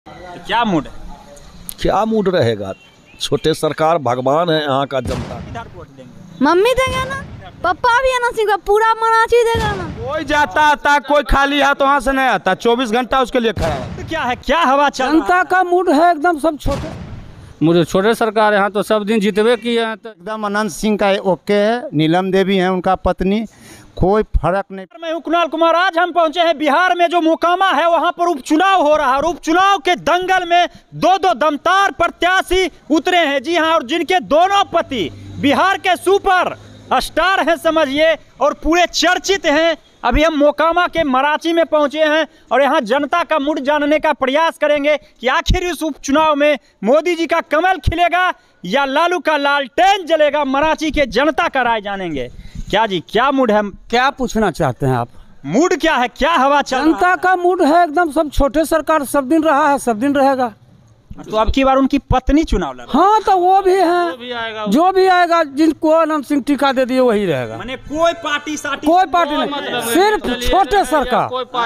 तो क्या मूड है? क्या मूड रहेगा? छोटे सरकार भगवान है यहाँ का जनता। किधर वोट देंगे? मम्मी देंगे ना, पापा भी है ना, सिंह पूरा मराठी देगा ना। कोई जाता आता, कोई खाली हाथ वहाँ से नहीं आता, 24 घंटा उसके लिए खड़ा है। तो क्या है, क्या हवा चल रहा जनता का मूड है एकदम सब छोटे। मुझे छोटे सरकार यहाँ तो सब दिन जीतवे की है। तो एकदम अनंत सिंह का ओके है, नीलम देवी हैं उनका पत्नी, कोई फर्क नहीं। मैं हूं कुणाल कुमार। आज हम पहुंचे हैं बिहार में, जो मोकामा है वहां पर उपचुनाव हो रहा है और उपचुनाव के दंगल में दो दमदार प्रत्याशी उतरे हैं। जी हां, और जिनके दोनों पति बिहार के सुपर स्टार हैं समझिए, और पूरे चर्चित हैं। अभी हम मोकामा के मराठी में पहुंचे हैं और यहाँ जनता का मूड जानने का प्रयास करेंगे कि आखिर इस उपचुनाव में मोदी जी का कमल खिलेगा या लालू का लालटेन जलेगा। मराठी के जनता का राय जानेंगे। क्या जी, क्या मूड है? क्या पूछना चाहते हैं आप? मूड क्या है, क्या हवा चल रहा है? जनता का मूड है एकदम सब छोटे सरकार सब दिन रहा है, सब दिन रहेगा। तो अब की बार उनकी पत्नी चुनाव लड़ रही है। हाँ तो वो भी है, जो भी आएगा जिनको अनंत सिंह टीका दे दिए वही रहेगा। माने कोई पार्टी साटी, कोई पार्टी नहीं, सिर्फ छोटे सरकार,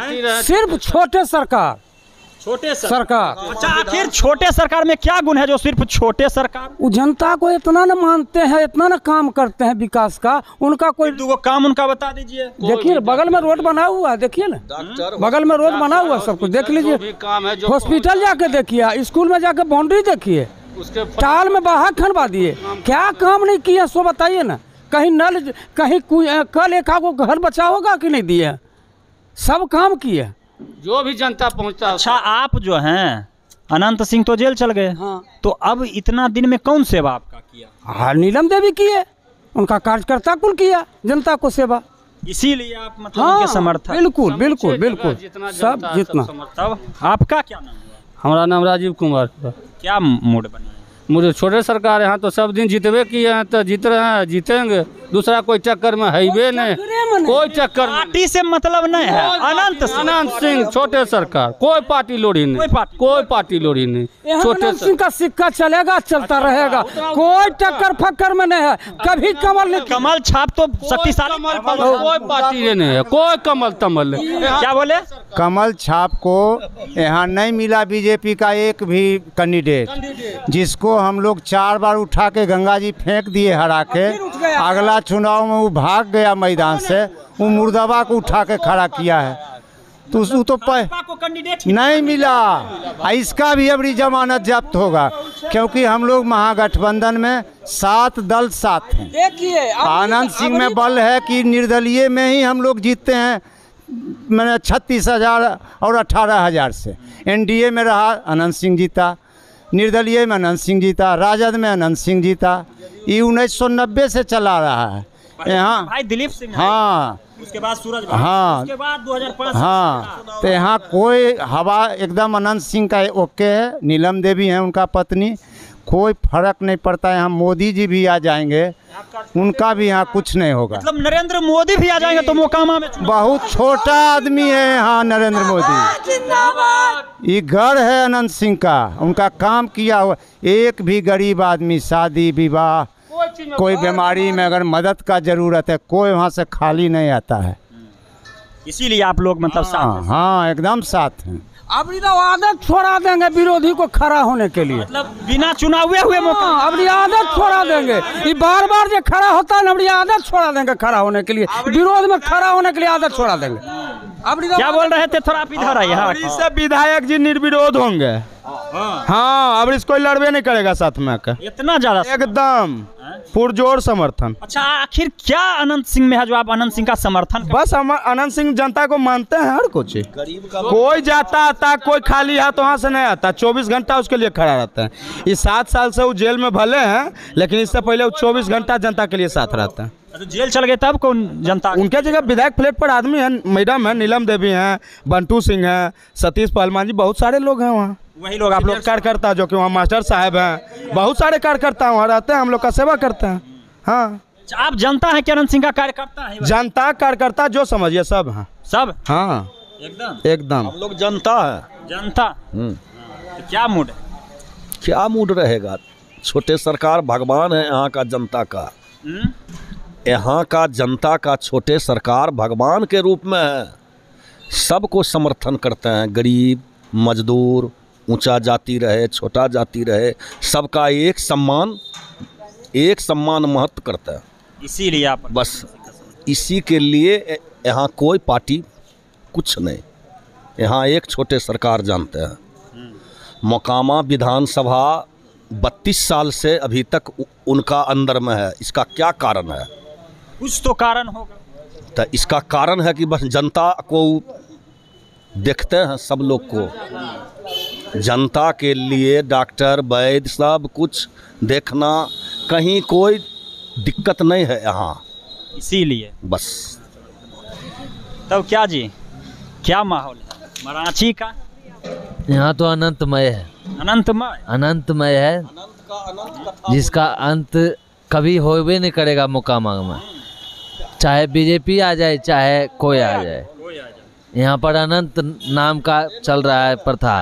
सिर्फ छोटे सरकार, छोटे सरकार। अच्छा, आखिर छोटे सरकार में क्या गुण है जो सिर्फ छोटे सरकार? वो जनता को इतना न मानते हैं, इतना न काम करते हैं विकास का। उनका कोई दो काम उनका बता दीजिए। देखिए बगल में रोड बना हुआ है, देखिए ना, बगल में रोड बना हुआ है, सब कुछ देख लीजिए। हॉस्पिटल जाके देखिए, स्कूल में जाके बाउंड्री देखिए, टाल में बाहर खनवा दिए। क्या काम नहीं किया सो बताइए ना। कहीं नल, कहीं कल एक आगो घर बचा होगा कि नहीं दिए? सब काम किए जो भी जनता पहुंचता। अच्छा, आप जो हैं अनंत सिंह तो जेल चल गए। हाँ। तो अब इतना दिन में कौन सेवा आपका किया? हाँ, नीलम देवी किए, उनका कार्यकर्ता कुल किया जनता को सेवा, इसीलिए आप मतलब हाँ, उनके समर्थक। बिल्कुल बिल्कुल बिल्कुल सब जितना। तब आपका क्या नाम हुआ? हमारा नाम राजीव कुमार। क्या मूड बना? मुझे छोटे सरकार यहाँ तो सब दिन जीतवे की है, तो जीत रहे हैं, जीतेंगे। दूसरा कोई चक्कर में है नहीं, कोई चक्कर पार्टी से मतलब नहीं है। अनंत सिंह छोटे सरकार, कोई पार्टी लोड़ी नहीं, कोई पार्टी लोड़ी नहीं। छोटे सिंह का सिक्का चलेगा, चलता रहेगा, कोई टक्कर फक्कर में नहीं है। कभी कमल नहीं, कमल छाप तो शक्तिशाली, कोई पार्टी नहीं है, कोई कमल तमल नहीं। क्या बोले? कमल छाप को यहाँ नहीं मिला बीजेपी का एक भी कैंडिडेट, जिसको हम लोग 4 बार उठा के गंगा जी फेंक दिए हरा के। अगला चुनाव में वो भाग गया मैदान से, वो मुर्दाबा को उठा के खड़ा किया है, तो उसको तो नहीं मिला। इसका भी अबरी जमानत जब्त होगा, क्योंकि हम लोग महागठबंधन में 7 दल साथ हैं। देखिए आनंद सिंह में बल है कि निर्दलीय में ही हम लोग जीतते हैं, मैंने 36,000 और 18,000 से। एनडीए में रहा अनंत सिंह जीता, निर्दलीय में अनंत सिंह जीता, राजद में अनंत सिंह जीता। ये 1990 से चला रहा है यहाँ। भाई दिलीप सिंह, हाँ, उसके बाद सूरज, हाँ, उसके बाद 2005। हाँ, तो यहाँ कोई हवा एकदम अनंत सिंह का ओके है, नीलम देवी हैं उनका पत्नी, कोई फर्क नहीं पड़ता। यहाँ मोदी जी भी आ जाएंगे, उनका भी यहाँ कुछ नहीं होगा। मतलब नरेंद्र मोदी भी आ जाएंगे तो मोकामा में बहुत छोटा आदमी है यहाँ नरेंद्र मोदी। ये गढ़ है अनंत सिंह का, उनका काम किया हुआ। एक भी गरीब आदमी शादी विवाह, कोई बीमारी में अगर मदद का जरूरत है, कोई वहाँ से खाली नहीं आता है। इसीलिए आप लोग मतलब साथ हैं। हाँ, एकदम साथ हैं। अब तो आदत छोड़ा देंगे विरोधी को खड़ा होने के लिए, मतलब बिना चुनाव हुए मौका। अब आदत छोड़ा देंगे, ये बार बार जो खड़ा होता है ना, आदत छोड़ा देंगे खड़ा होने के लिए, विरोध में खड़ा होने के लिए आदत छोड़ा देंगे। अब क्या बोल रहे थे? थोड़ा आप इधर आइए। हाँ, इससे विधायक जी निर्विरोध होंगे। हाँ, अब इसको लड़बे नहीं करेगा साथ में आकर। इतना ज्यादा एकदम पुरजोर समर्थन। अच्छा, आखिर क्या अनंत सिंह में है जो आप अनंत सिंह का समर्थन? बस हम अनंत सिंह जनता को मानते हैं, हर कुछ। कोई जाता आता, कोई खाली हाथ वहाँ से नहीं आता, 24 घंटा उसके लिए खड़ा रहता है। ये 7 साल से वो जेल में भले हैं, लेकिन इससे पहले वो 24 घंटा जनता के लिए साथ रहता है। तो जेल चल गए तब कौन जनता? उनके जगह विधायक प्लेट पर आदमी है, मैडम है, नीलम देवी हैं, बंटू सिंह हैं, सतीश पहलवान जी, बहुत सारे लोग हैं वहाँ। वही लोग आप लोग कार्यकर्ता जो कि वहाँ मास्टर साहब हैं, बहुत सारे कार्यकर्ता वहाँ रहते हैं, हम लोग का सेवा करते हैं। हाँ, आप जनता है कि अनंत सिंह का कार्यकर्ता है? जनता कार्यकर्ता जो समझिए सब हैं, सब। हाँ, एकदम हम लोग जनता है। जनता। तो क्या मूड है? क्या मूड रहेगा? छोटे सरकार भगवान है यहाँ का जनता का। यहाँ का जनता का छोटे सरकार भगवान के रूप में है। सबको समर्थन करते हैं, गरीब, मजदूर, ऊंचा जाति रहे छोटा जाति रहे, सबका एक सम्मान महत्व करता है। इसीलिए आप बस इसी के लिए यहाँ कोई पार्टी कुछ नहीं, यहाँ एक छोटे सरकार जानते हैं। मोकामा विधानसभा 32 साल से अभी तक उनका अंदर में है। इसका क्या कारण है? कुछ तो कारण होगा। तो इसका कारण है कि बस जनता को देखते हैं, सब लोग को जनता के लिए डॉक्टर वैद्य सब कुछ देखना, कहीं कोई दिक्कत नहीं है यहाँ, इसीलिए बस। तब क्या जी, क्या माहौल है मराठी का? यहाँ तो अनंतमय है, अनंतमय है, जिसका अंत कभी होबे नहीं करेगा मोकामा में। चाहे बीजेपी आ जाए चाहे कोई आ जाए, यहाँ पर अनंत नाम का चल रहा है प्रथा।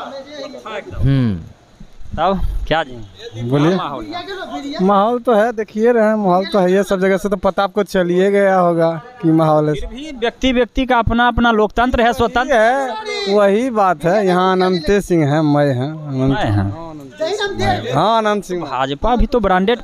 तब क्या जी बोलिए? माहौल तो है, देखिए रहे माहौल तो है, ये सब जगह से तो पता आपको चलिए गया होगा कि माहौल है। फिर भी व्यक्ति का अपना अपना लोकतंत्र है, स्वतंत्र है, वही बात है। यहाँ अनंत सिंह है, मैं है हाँ अनंत सिंह। भाजपा भी तो ब्रांडेड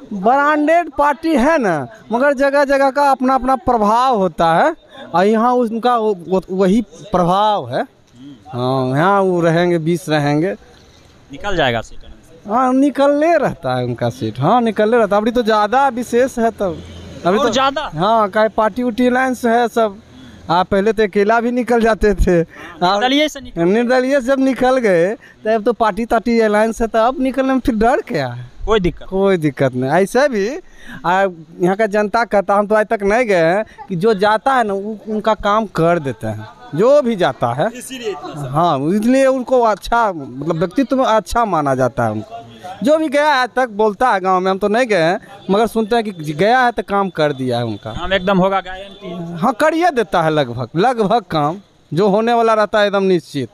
पार्टी है ना, मगर जगह जगह का अपना अपना प्रभाव होता है, और यहाँ उनका वही प्रभाव है। हाँ यहाँ वो रहेंगे, 20 रहेंगे, निकल जाएगा सीट। हाँ निकलने रहता है उनका सीट, हाँ निकलने रहता है। अभी तो ज़्यादा विशेष है, तब अभी तो ज़्यादा हाँ का पार्टी उटी अलायंस है सब। पहले तो अकेला भी निकल जाते थे, निर्दलीय जब निकल गए तब तो पार्टी तार्टी अलायंस है, तो अब निकलने में फिर डर क्या है? कोई दिक्कत नहीं। ऐसे भी यहाँ का जनता कहता, हम तो आज तक नहीं गए हैं कि जो जाता है ना उनका काम कर देते हैं, जो भी जाता है। हाँ इसलिए उनको अच्छा, मतलब व्यक्तित्व में अच्छा माना जाता है उनको। जो भी गया है आज तक बोलता है, गांव में हम तो नहीं गए हैं मगर सुनते हैं कि गया है तो काम कर दिया है उनका। काम एकदम होगा गारंटी। हाँ करिए देता है लगभग काम जो होने वाला रहता है एकदम निश्चित।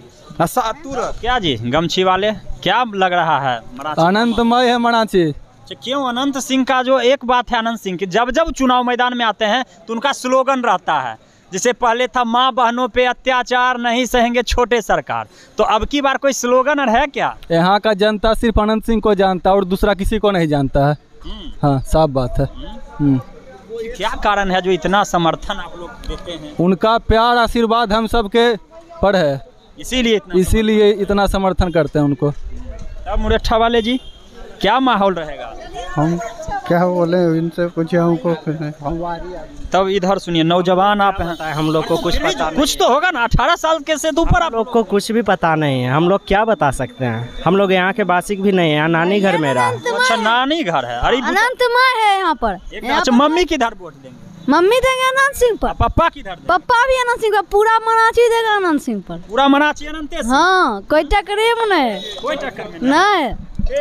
क्या जी गमछी वाले, क्या लग रहा है? अनंतमय है मराठी। क्यों? अनंत सिंह का जो एक बात है, अनंत सिंह की जब जब चुनाव मैदान में आते हैं तो उनका स्लोगन रहता है, जैसे पहले था माँ बहनों पे अत्याचार नहीं सहेंगे छोटे सरकार, तो अब की बार कोई स्लोगन है क्या? यहाँ का जनता सिर्फ अनंत सिंह को जानता है और दूसरा किसी को नहीं जानता है। हाँ साफ बात है। क्या कारण है जो इतना समर्थन आप लोग देते हैं? उनका प्यार आशीर्वाद हम सबके पर है, इसीलिए इतना समर्थन करते हैं उनको। तब मुरेठा वाले जी क्या माहौल रहेगा? हम क्या बोले, इनसे पूछे हमको। तब इधर सुनिए, नौजवान आप हैं, हम लोग को कुछ पता, कुछ तो होगा ना। 18 साल के से ऊपर आप लोग को कुछ भी पता नहीं है, हम लोग क्या बता सकते हैं? हम लोग यहाँ के वासिक भी नहीं है, नानी घर मेरा। अच्छा नानी घर है, अरे अनंतमय है यहाँ पर। अच्छा मम्मी किधर वोट देंगे? मम्मी देंगे अनंत सिंह पर। पापा किधर? पापा भी अनंत सिंह पर, पूरा मराठी देगा अनंत सिंह पर, पूरा मराठी अनंत सिंह। हाँ कोई टक्कर में नहीं, कोई टक्कर में नहीं।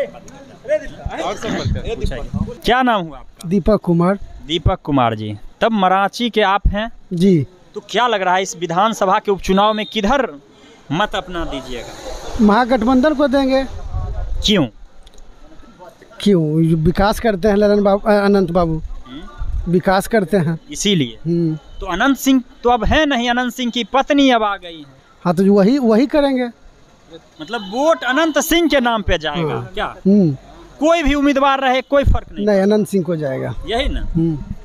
क्या नाम हुआ आपका? दीपक कुमार जी। तब मराठी के आप हैं जी, तो क्या लग रहा है इस विधानसभा के उपचुनाव में किधर मत अपना दीजिएगा? महागठबंधन को देंगे। क्यों? विकास करते हैं ललन बाबू, अनंत बाबू विकास करते हैं, इसीलिए। तो अनंत सिंह तो अब है नहीं, अनंत सिंह की पत्नी अब आ गई है। हाँ तो वही करेंगे, मतलब वोट अनंत सिंह के नाम पे जाएगा क्या? कोई भी उम्मीदवार रहे कोई फर्क नहीं, अनंत सिंह को जाएगा, यही ना।